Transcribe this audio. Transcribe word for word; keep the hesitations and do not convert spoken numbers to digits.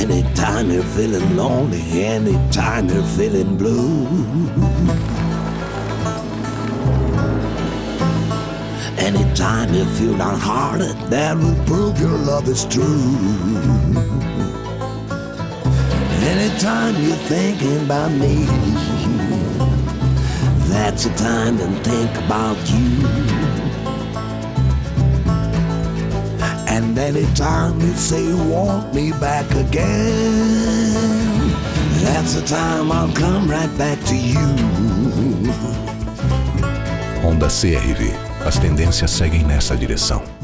Anytime you're feeling lonely, anytime you're feeling blue, anytime you feel downhearted, that will prove your love is true. Anytime you're thinking about me, that's the time to think about you. And anytime you say you want me back again, that's the time I'll come right back to you. Honda C R V. As tendências seguem nessa direção.